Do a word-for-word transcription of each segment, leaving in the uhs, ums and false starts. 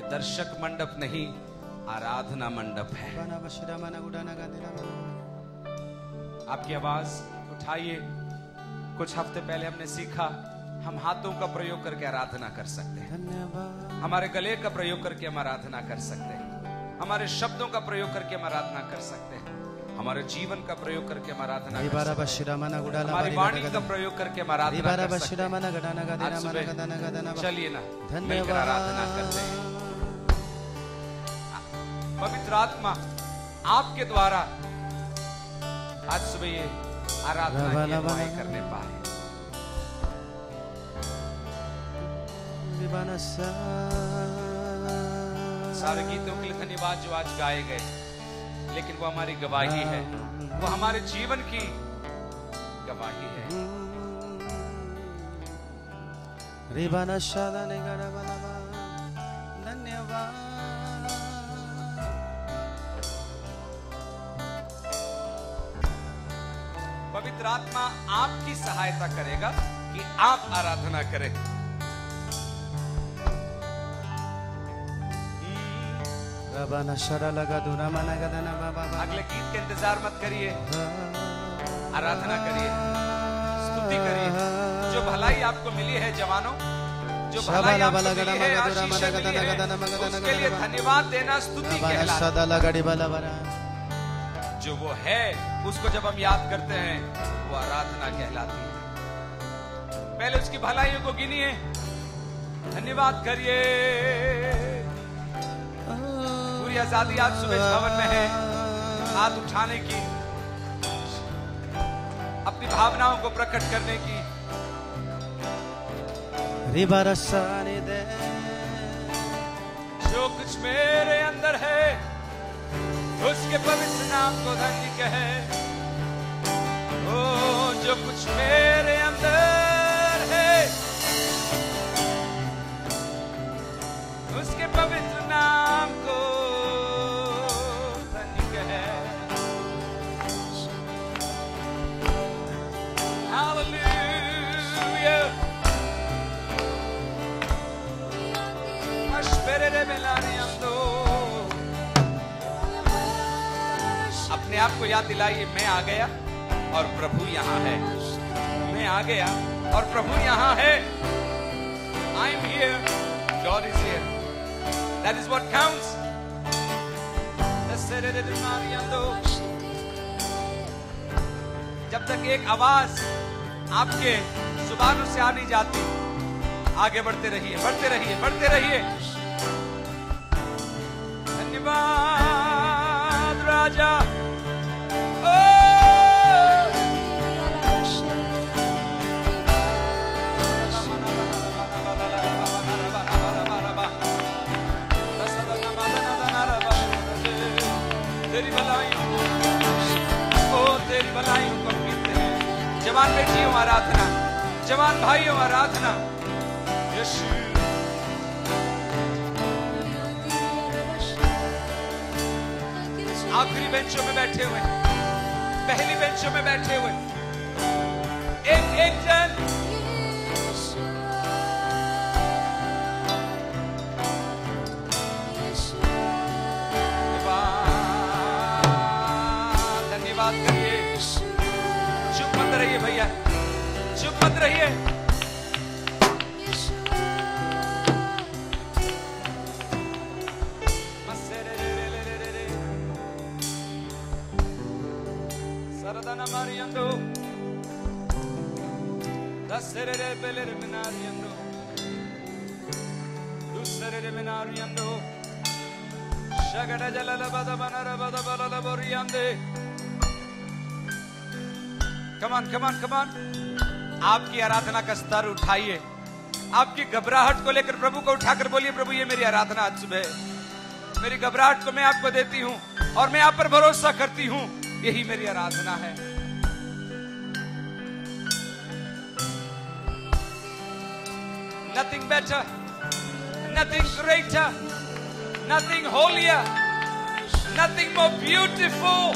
दर्शक मंडप नहीं, आराधना मंडप है। आपकी आवाज उठाइए। कुछ हफ्ते पहले हमने सीखा हम हाथों का प्रयोग करके आराधना कर सकते हैं, हमारे गले का प्रयोग करके हम आराधना कर सकते हैं, हमारे शब्दों का प्रयोग करके हम आराधना कर सकते हैं, हमारे जीवन का प्रयोग करके हम आराधना कर सकते हैं, हमारी वाणी का प्रयोग करके हम आराधना कर सकते हैं। चलिए ना मिलकर आराधना करते हैं। पवित्र आत्मा आपके द्वारा आज सुबह ये आराधना की अगुवाई करने पाए। सारे गीतों के लिए धन्यवाद जो आज गाए गए, लेकिन वो हमारी गवाही है, वो हमारे जीवन की गवाही है। धन्यवाद। पवित्र आत्मा आपकी सहायता करेगा कि आप आराधना करें। अगले गीत के इंतजार मत करिए, आराधना करिए, स्तुति करिए। जो भलाई आपको मिली है जवानों, जो भलाई आपको मिली है, आशीषें मिली है, उसके लिए धन्यवाद देना स्तुति कहलाता है। जो वो है उसको जब हम याद करते हैं वो आराधना कहलाती है। पहले उसकी भलाइयों को गिनिए, धन्यवाद करिए। पूरी आजादी आज सुबह इस भवन में है हाथ उठाने की, अपनी भावनाओं को प्रकट करने की। जो कुछ मेरे अंदर है उसके पवित्र नाम को धन्य कहे। ओ जो कुछ मेरे अंदर है उसके पवित्र नाम को धन्य कहे। हालेलुया। अश्वेरे बेलाने अंदो। अपने आप को याद दिलाइए, मैं आ गया और प्रभु यहाँ है। मैं आ गया और प्रभु यहाँ है। I am here, God is here. That is what counts. जब तक एक आवाज आपके जुबानों से आ नहीं जाती, आगे बढ़ते रहिए, बढ़ते रहिए, बढ़ते रहिए। धन्यवाद राजा। तेरी भलाइयों, ओ तेरी भलाइयों को गिनते हैं। जवान बेटियों आराधना, जवान भाइयों आराधना। यीशु आखिरी बेंचों में बैठे हुए, पहली बेंचों में बैठे हुए एक एक जन करिए। चुप मत रहिए भैया, चुप मत रहिए। सरदना मारियंदो दसरे बेलेर मिनारियंदो दूसरे मिनारियंदो शगड़ जलल बद बनर बद बलल बोरियंदे। कमान कमान कमान। आपकी आराधना का स्तर उठाइए, आपकी घबराहट को लेकर प्रभु को उठाकर बोलिए, प्रभु ये मेरी आराधना आज सुबह, मेरी घबराहट को मैं आपको देती हूँ और मैं आप पर भरोसा करती हूँ, यही मेरी आराधना है। Nothing better, nothing greater, nothing holier, nothing more beautiful.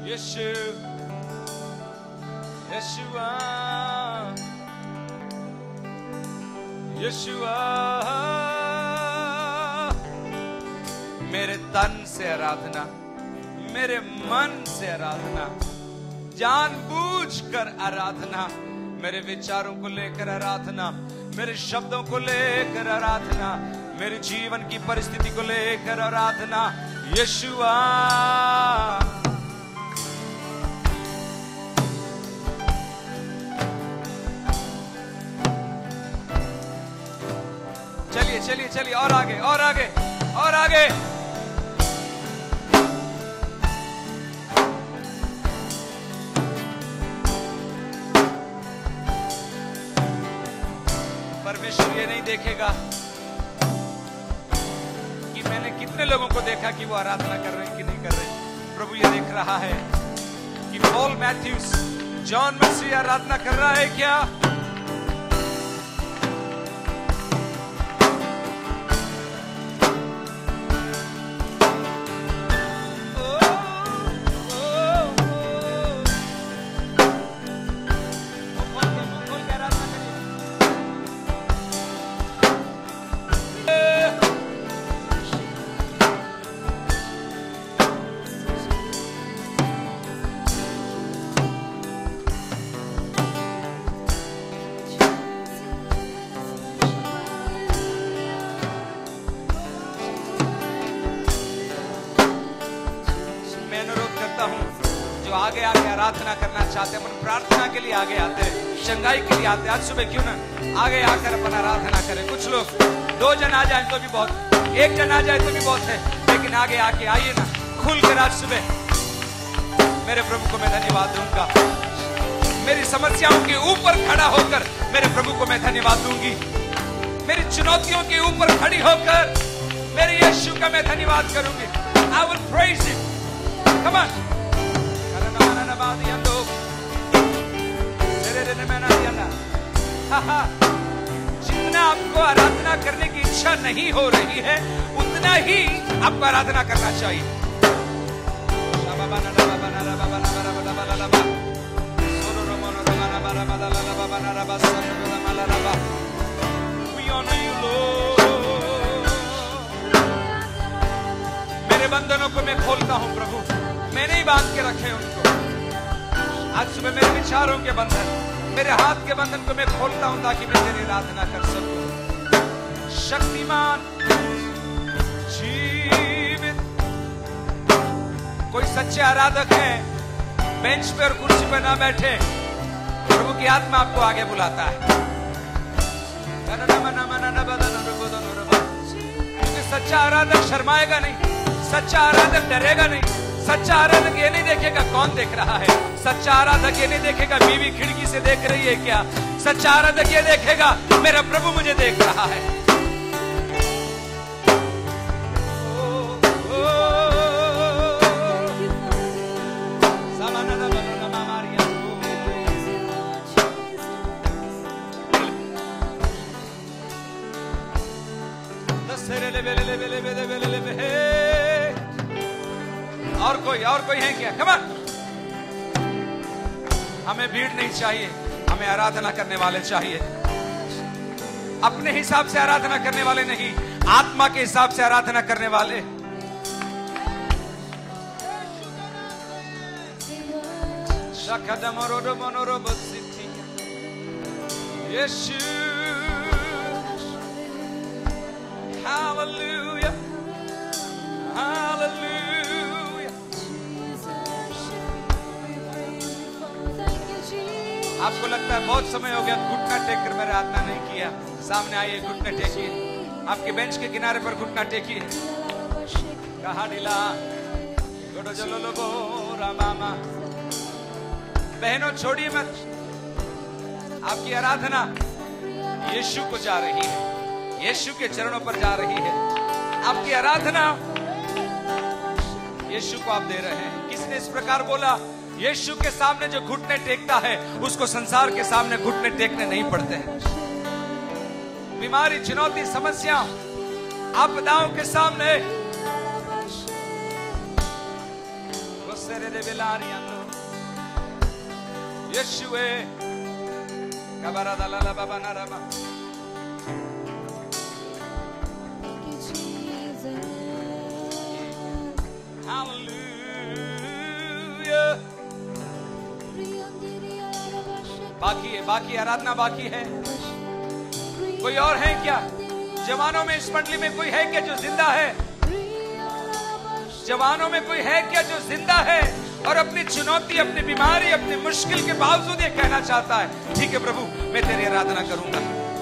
यीशु यीशुआ यीशुआ मेरे तन से आराधना, मेरे मन से आराधना, जानबूझकर आराधना, मेरे विचारों को लेकर आराधना, मेरे शब्दों को लेकर आराधना, मेरे जीवन की परिस्थिति को लेकर आराधना। यीशुआ चलिए चलिए चलिए और आगे और आगे और आगे। परमेश्वर ये नहीं देखेगा कि मैंने कितने लोगों को देखा कि वो आराधना कर रहे हैं कि नहीं कर रहे। प्रभु ये देख रहा है कि पॉल मैथ्यूस, जॉन मसीह आराधना कर रहा है क्या। आगे आके आराधना करना चाहते हैं, मन प्रार्थना के लिए आगे आते हैं, चंगाई के लिए आते हैं, आज सुबह क्यों ना आगे आकर अपन आराधना करें। कुछ लोग दो जन आ जाए तो भी बहुत, एक जन आ जाए तो भी बहुत है, लेकिन आगे आके आइए ना खुल कर। आज सुबह मेरे प्रभु को मैं धन्यवाद दूंगा, मेरी समस्याओं के ऊपर खड़ा होकर मेरे प्रभु को मैं धन्यवाद दूंगी, मेरी चुनौतियों के ऊपर खड़ी होकर मेरे यीशु का मैं धन्यवाद करूंगी। I will praise him. Come on. जितना आपको आराधना करने की इच्छा नहीं हो रही है उतना ही आपको आराधना करना चाहिए। मेरे बंधनों को मैं खोलता हूं प्रभु, मैंने ही बांध के रखे उनको। आज सुबह मेरे विचारों के बंधन, मेरे हाथ के बंधन को मैं खोलता हूं ताकि मैं तेरी आराधना कर सकूं। शक्तिमान जीवित कोई सच्चे आराधक है, बेंच पे और कुर्सी पे ना बैठे, प्रभु की आत्मा आपको आगे बुलाता है। क्योंकि सच्चा आराधक शर्माएगा नहीं, सच्चा आराधक डरेगा नहीं, सच्चा आराधक ये नहीं देखेगा कौन देख रहा है, सच्चा आराधक ये नहीं देखेगा बीवी खिड़की से देख रही है क्या, सच्चा आराधक ये देखेगा मेरा प्रभु मुझे देख रहा है। और कोई और कोई है क्या? Come on. हमें भीड़ नहीं चाहिए, हमें आराधना करने वाले चाहिए। अपने हिसाब से आराधना करने वाले नहीं, आत्मा के हिसाब से आराधना करने वाले। यीशु हालेलुया हालेलुया। आपको लगता है बहुत समय हो गया घुटना टेक कर मैंने आराधना नहीं किया, सामने आइए घुटने टेकिए, आपके बेंच के किनारे पर घुटना टेकिए। कहा ढीला गोडो जलो लोगो रामामा। बहनों छोड़िए मत, आपकी आराधना यीशु को जा रही है, यीशु के चरणों पर जा रही है। आपकी आराधना यीशु को आप दे रहे हैं। किसने इस प्रकार बोला? यीशु के सामने जो घुटने टेकता है उसको संसार के सामने घुटने टेकने नहीं पड़ते हैं। बीमारी, चुनौती, समस्या, आपदाओं के सामने वो यीशुए कबरा दलाला बाबा नारामा हालेलुया। बाकी है, बाकी आराधना बाकी है। कोई और है क्या? जवानों में इस मंडली में कोई है क्या जो जिंदा है? जवानों में कोई है क्या जो जिंदा है और अपनी चुनौती, अपनी बीमारी, अपनी मुश्किल के बावजूद ये कहना चाहता है, ठीक है प्रभु मैं तेरी आराधना करूंगा।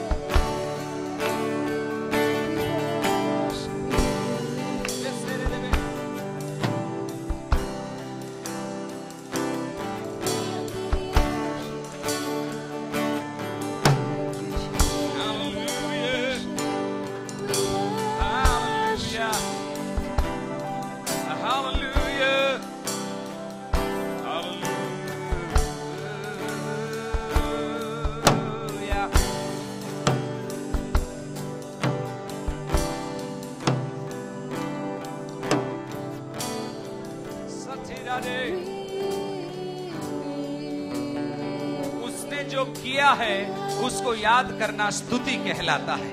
उसने जो किया है उसको याद करना स्तुति कहलाता है।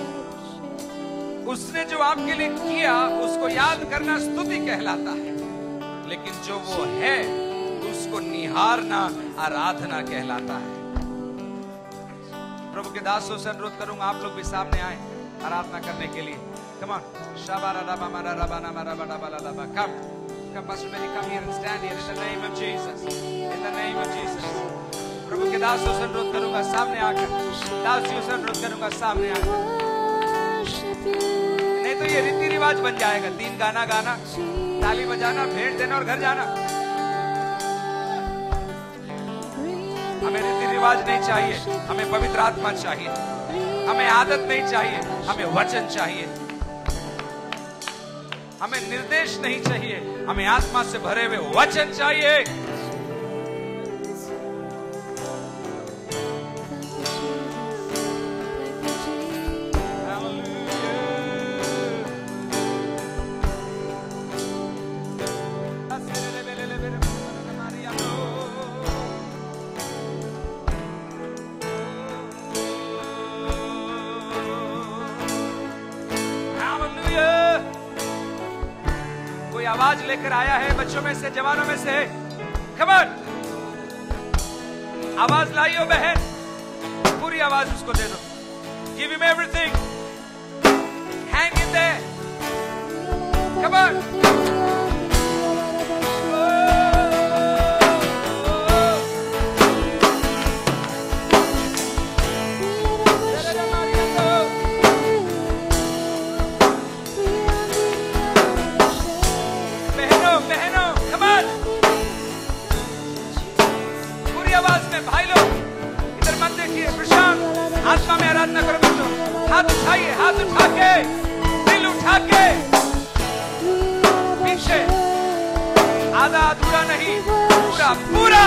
उसने जो आपके लिए किया उसको याद करना स्तुति कहलाता है। लेकिन जो वो है उसको निहारना आराधना कहलाता है। प्रभु के दासों से अनुरोध करूंगा आप लोग भी सामने आए आराधना करने के लिए। कम ऑन शाबारा रबा मारा रबा ना मारा बड़ा बला रबा कम कम Pastor Benny, come here and stand here in the name of Jesus. In the name of Jesus. प्रभु के दासों से अनुरोध करूंगा सामने आकर, दासियों से अनुरोध करूंगा सामने आकर। नहीं तो ये रीति रिवाज बन जाएगा, तीन गाना गाना, ताली बजाना, भेंट देना और घर जाना। हमें रीति रिवाज नहीं चाहिए, हमें पवित्र आत्मा चाहिए। हमें आदत नहीं चाहिए, हमें वचन चाहिए। हमें निर्देश नहीं चाहिए, हमें आत्मा से भरे हुए वचन चाहिए। आवाज लेकर आया है बच्चों में से, जवानों में से, कम ऑन आवाज लाइयो बहन, पूरी आवाज उसको दे दो। Give him everything, hang in there, come on. भाई लोग इधर मत देखिए, प्रशांत आत्मा में आराधना करो बच्चों। हाथ उठाइए, हाथ उठा के, दिल उठा के, पीछे आधा अधूरा नहीं, पूरा पूरा।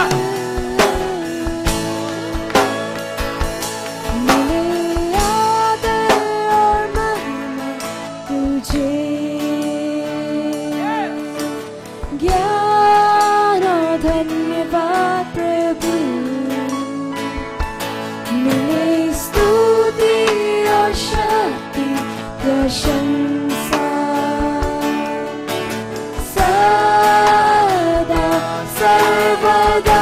ज्ञान और धन्यवाद प्रभु, मिले स्तुति और शक्ति प्रशंसा सदा सर्वदा।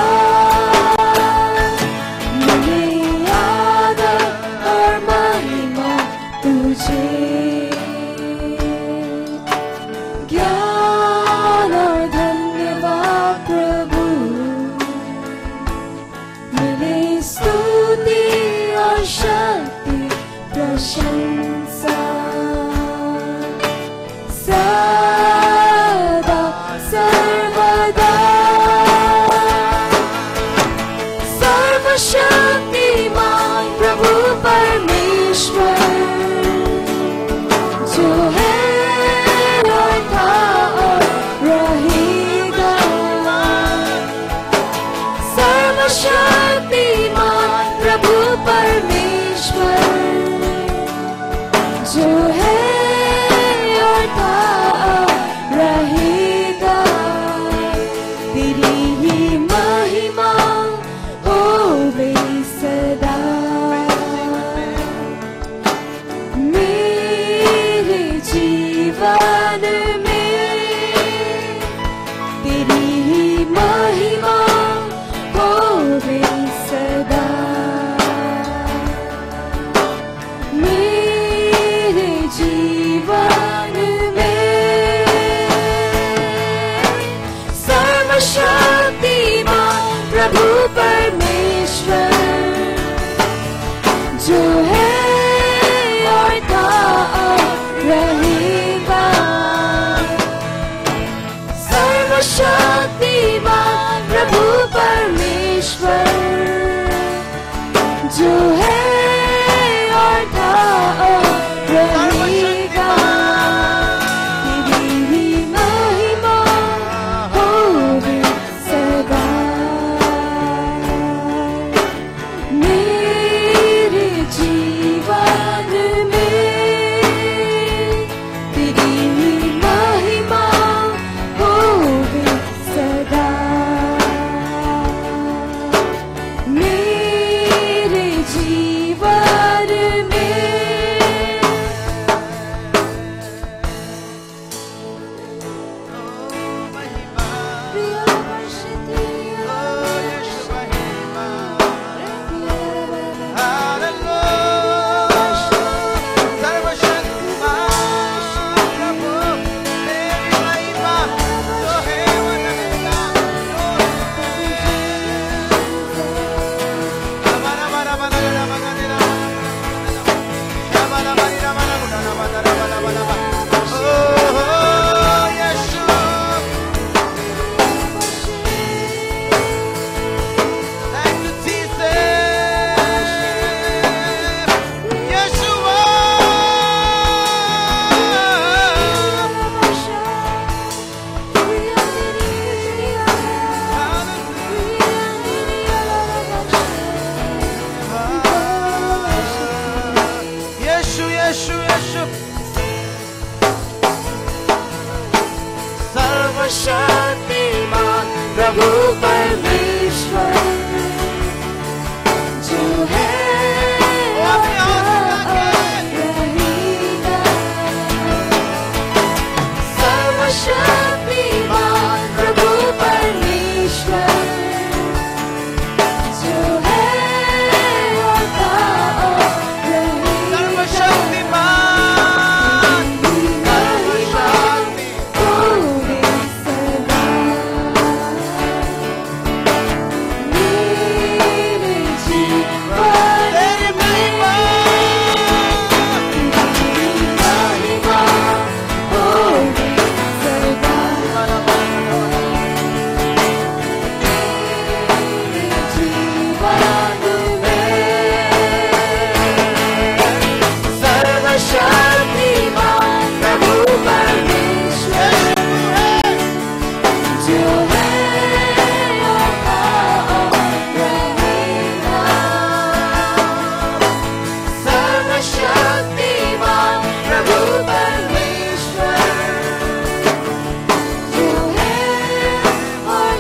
मिले आदर और महिमा तुझे, ज्ञान और धन्यवाद प्रभु, मिले स्तुति और शक्ति प्रशंसा सदा सर्वदा। सर्वशक्तिमान प्रभु परमेश्वर जो है और था और रहेगा। सर्वशक्तिमान प्रभु परमेश्वर जो है और था और रहेगा। सर्वशक्तिमान प्रभु परमेश्वर जो है और था और रहेगा। सर्वशक्तिमान प्रभु परमेश्वर जो है और था और रहेगा। तेरी ही महिमा होगी सदा। मेरे जीवन में तेरी ही महिमा होगी सदा। मेरे जीवन में सर्वशक्तिमान प्रभु परमेश्वर जो है और रहेगा। सर्वशक्तिमान प्रभु परमेश्वर जो है और रहेगा। सर्वशक्तिमान होगी सदा। मेरे जीवन में महिमा होगी सदा। मेरे जीवन में सर्वशक्तिमान प्रभु परमेश्वर जो है और रहेगा। सर्वशक्तिमान प्रभु परमेश्वर जो है और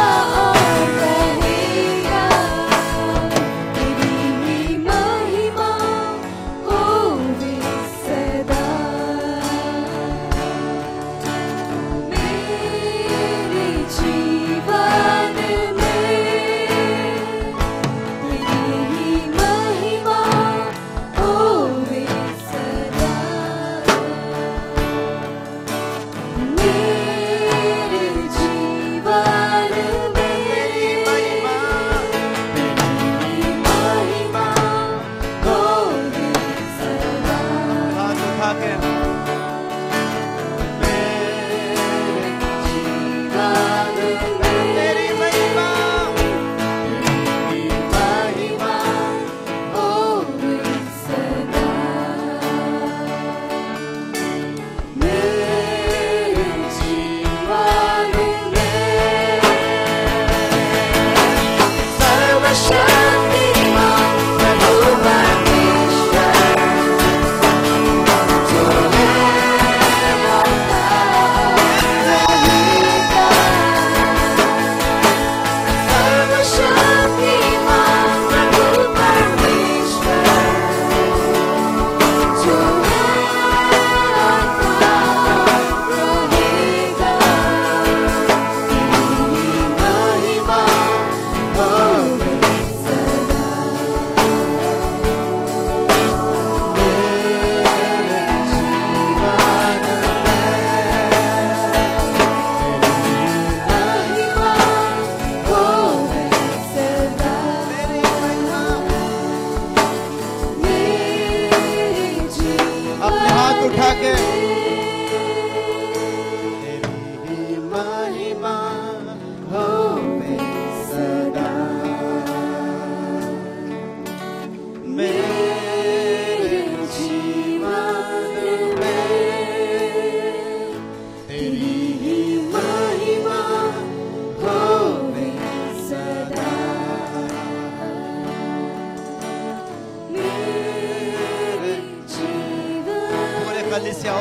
रहेगा। तेरी ही महिमा होगी सदा। मेरे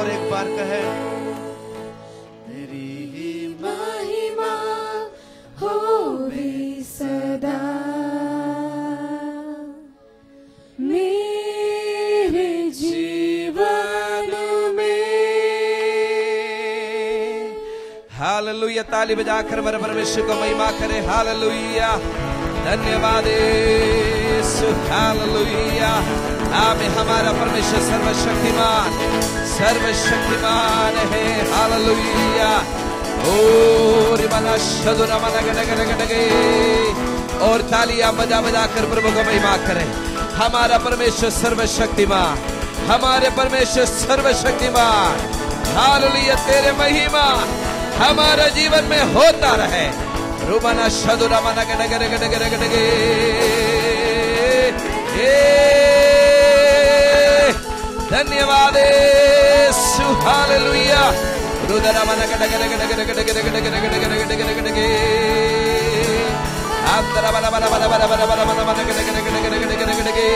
और एक बार कहे तेरी ही महिमा होवे सदा मेरे जीवन में। हालेलुया। ताली बजाकर मेरे परमेश्वर को महिमा करे। हालेलुया। धन्यवाद यीशु। हालेलुया। आमे हमारा परमेश्वर सर्वशक्तिमान सर्वशक्तिमान है। हालेलुया। ओ रिमना शदुरा मना गड गड गड गे। और तालियां बजा बजा कर प्रभु को महिमा करें। हमारा परमेश्वर सर्वशक्तिमान, हमारे परमेश्वर सर्वशक्तिमान। हालेलुया। तेरे महिमा हमारा जीवन में होता रहे। रुबना शदुरा मना गड गड गड गड गड गे। धन्यवाद यीशु। हालेलुया। रुदरा मना गड गड गड गड गड गड गड गड गड गड गड गड गड गे। आंतरा बना बना बना बना बना बना बना बना गड गड गड गड गड गड गड गे।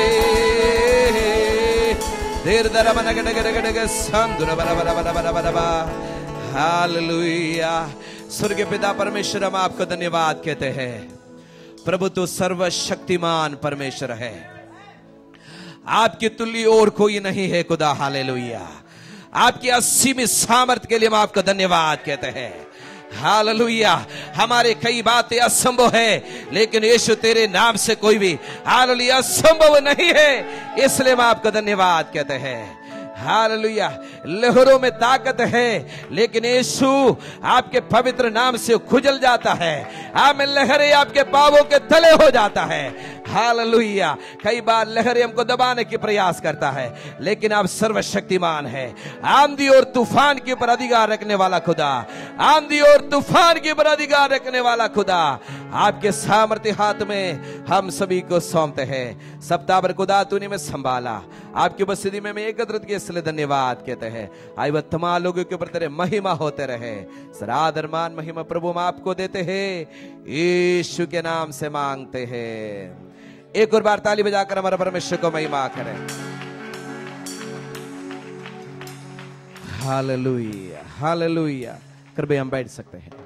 देर दरा मना गड गड गड गड संदुरा बना बना बना बना बना बना। हालेलुया। स्वर्गीय पिता परमेश्वर, हम आपको धन्यवाद कहते हैं। प्रभु तो सर्वशक्तिमान परमेश्वर है, आपकी तुल्य और कोई नहीं है खुदा। हालेलुया। आपकी असीमित सामर्थ्य के लिए हम आपको धन्यवाद कहते हैं। हालेलुया। हमारे कई बातें असंभव है, लेकिन यीशु तेरे नाम से कोई भी हालेलुया असंभव नहीं है, इसलिए हम आपको धन्यवाद कहते हैं। हालेलुया। लहरों में ताकत है, लेकिन यीशु आपके पवित्र नाम से खुजल जाता है। आमें लहरें आपके पांवों के तले हो जाता है। हालेलुया। कई बार लहरें हमको दबाने की प्रयास करता है, लेकिन आप सर्वशक्तिमान है। आंधी और तूफान के ऊपर अधिकार रखने वाला खुदा, आंधी और तूफान के ऊपर अधिकार रखने वाला खुदा, आपके सामर्थ्य हाथ में हम सभी को सौंपते हैं। सप्ताह भर खुदा तूने में संभाला, आपकी उपस्थिति में मैं एकत्रित किए, इसलिए धन्यवाद कहते हैं। आई वह तमाम लोगों के ऊपर तेरे महिमा होते रहे। सरादर मान महिमा प्रभु हम आपको देते हैं, यीशु के नाम से मांगते हैं। एक और बार ताली बजाकर हमारा परमेश्वर को महिमा करें। हालेलुया। हालेलुया। कृपया हम बैठ सकते हैं।